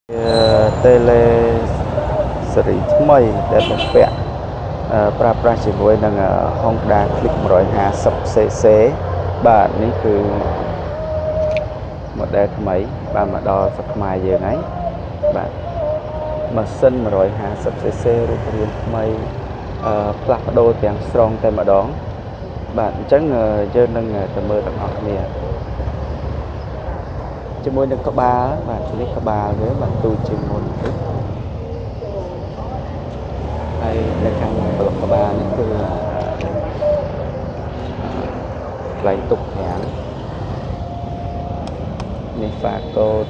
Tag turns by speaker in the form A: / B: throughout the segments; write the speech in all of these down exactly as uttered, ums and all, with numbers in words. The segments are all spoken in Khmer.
A: tele seriថ្មីដែលបំពាក់ប្រើប្រាស់ជាមួយនឹង Honda Click một trăm hai mươi xê xê បាទនេះគឺ model ថ្មីបានមកដល់ស្រុកខ្មែរយើងហើយបាទម៉ាស៊ីន một trăm hai mươi xê xê រូបរាងថ្មីផ្លាស់ប្ដូរទាំងស្រុងតែម្ដងបាទអញ្ចឹងយើងនឹងទៅមើលទាំងអស់គ្នាជាមួយនឹងក្បាលបាទនេះក្បាលវាបាទទូជាមុនហើយនៅខាងប្លុកក្បាលនេះគឺកន្លែងទុកខាងនេះហ្វាកូដ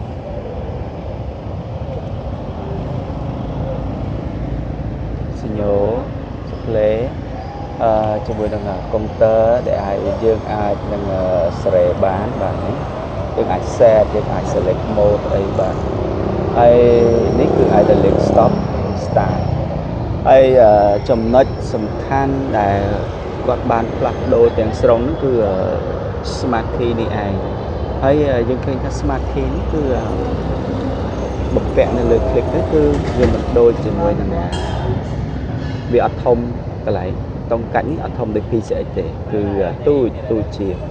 A: សញ្ញោផ្លេអឺជាមួយនឹងកុំព្យូទ័រដែលឲ្យយើងអាចនឹងសេរីបានបាទនេះយើងអាច set យើងអាច select mode អីបាទហើយនេះគឺ idling stop start ហើយចំណុចសំខាន់ដែលគាត់បានផ្លាស់ប្ដូរទាំងស្រុងនោះគឺ smart key នេះឯងហើយយើងឃើញថា smart key នេះគឺបំពាក់នៅលើ click នេះគឺវាមិនដូចជាមួយនឹងវាអត់ធំកន្លែងតង់កាច់នេះអត់ធំដូច pê xê ích ទេគឺទូចទូចជាង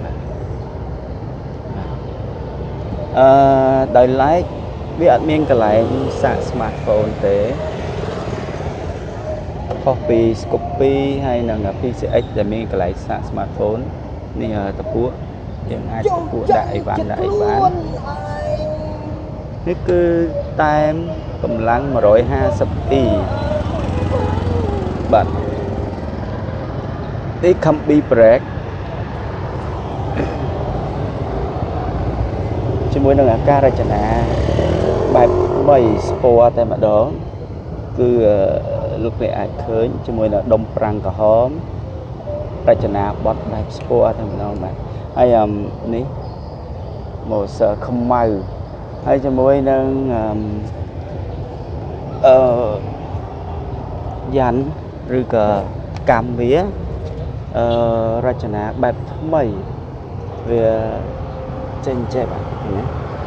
A: អឺដោយឡែកវាអត់មានកន្លែងសាក smartphone ទេខុសពី Scoopy ហើយនឹង pê xê ích ដែលមានកន្លែងសាក smartphone នេះតពួកយើងអាចតពួកដាក់អីបានដាក់អីបាននេះគឺតែមកម្លាំង một trăm hai mươi i បាទនេះ combi brake ជាមួយនឹងអាការរចនាបែបថ្មីស្ពណ៌តែម្ដងគឺលោកអ្នកអាចឃើញជាមួយនឹងដុំប្រាំងក្រហមរចនាបត់បែបស្ពណ៌តែម្ដងបាទហើយនេះ motor ខ្មៅហើយជាមួយនឹងអឺយ៉ាន់ឬក៏កម្មវាអឺរចនាបែបថ្មីវាចេញចេះបាទណា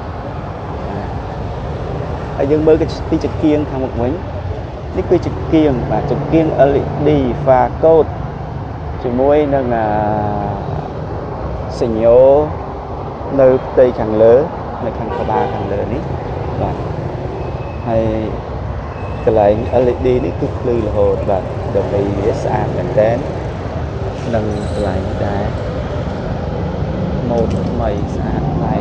A: ហើយយើងមើលពីចង្គៀងខាងមុខវិញនេះគឺចង្គៀងបាទចង្គៀង แอล อี ดี ហ្វាកូដជាមួយនឹងសញ្ញោនៅផ្ទៃខាងលើនៅខាងក្បាលខាងលើនេះបាទហើយកន្លែង แอล อี ดี នេះគឺភ្លឺរហូតបាទដើម្បីវាស្អាតមែនតើនឹងកន្លែងដែរម៉ូដថ្មីស្អាតប្លែក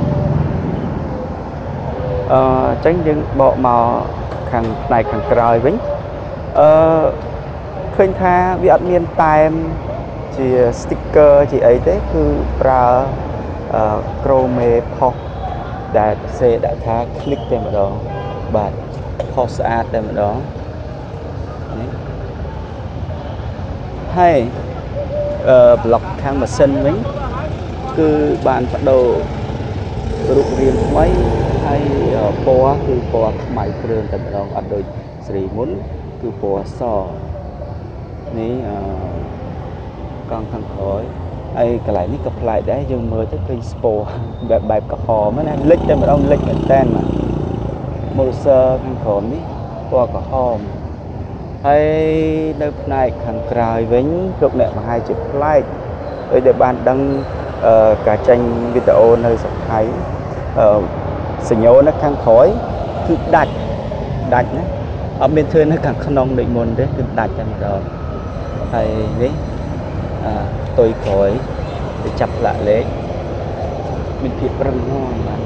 A: អឺអញ្ចឹងយើងបកមកខាងផ្នែកខាងក្រោយវិញអឺឃើញថាវាអត់មានតែមជា sticker ជាអីទេគឺប្រើអឺ chrome ផុសដែលសេដាក់ថា click តែម្ដងបាទផុសស្អាតតែម្ដងនេះហើយអឺ block ខាងម៉ាស៊ីនវិញគឺបានបដូររូបរាងថ្មីហើយពណ៌គឺពណ៌ខ្មៅគ្រឿងតែម្ដងអត់ដូចសេរីមុនគឺពណ៌សនេះអឺកង់ខាងក្រោយហើយកន្លែងនេះក៏ប្លែកដែរយើងមើលទៅឃើញស្ពណ៌បែបបែបក្រហមណាលិចតែម្ដងលិចមែនតើម៉ូទ័រខាងក្រោមនេះពណ៌ក្រហមហើយនៅផ្នែកខាងក្រោយវិញលោកអ្នកបង្ហាញជាប្លែកដោយដែលបានដឹងការចេញវីដេអូនៅស្រុកថៃសញ្ញោនៅខាងក្រោយគឺដាច់ដាច់ណាអត់មានធ្វើនៅខាងក្នុងដូចមុនទេគឺដាច់តែម្ដងហើយនេះផ្ទុយក្រោយទៅចាប់ផ្លាកលេខមានភាពរឹងមាំបាទ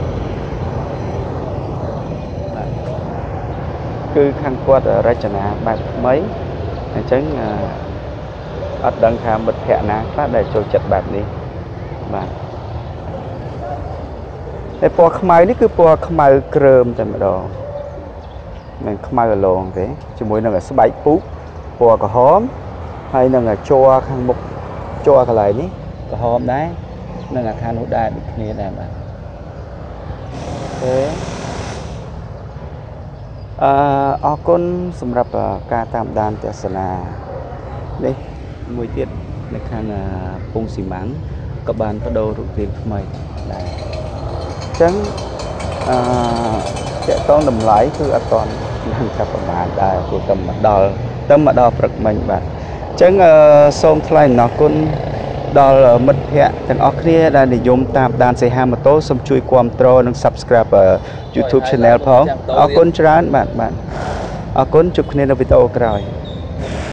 A: គឺខាងគាត់រចនាបែបថ្មីអញ្ចឹងអត់ដឹងថាមិត្តភ័ក្ដិណាខ្លះដែលចូលចិត្តបែបនេះបាទហើយពណ៌ខ្មៅនេះគឺពណ៌ខ្មៅគ្រើមតែម្ដងមិនខ្មៅអឡងទេជាមួយនឹងស្បែកពូកពណ៌ក្រហមហើយនឹងជ័រខាងមុខជ័រកន្លែងនេះក្រហមដែរនឹងអាខាងនោះដែរដូចគ្នាដែរបាទអូអឺអរគុណសម្រាប់ការតាមដានទស្សនានេះមួយទៀតនៅខាងពងស៊ីម៉ាំងក៏បានបដូររូបរាងថ្មីដែរអញ្ចឹងអឺ sẽ to nằm lái cứ ở toàn năng các bạn đại của tầm mặt đo tầm mặt đo bật mình bạn chẳng xôm thay nó cũng đo mất hẹn thằng ở kia là để dùng tạm đàn Seyha Motor xong chui quam tro nâng subscribe ở YouTube channel phong ở con trán bạn bạn ở con chụp nên video rồi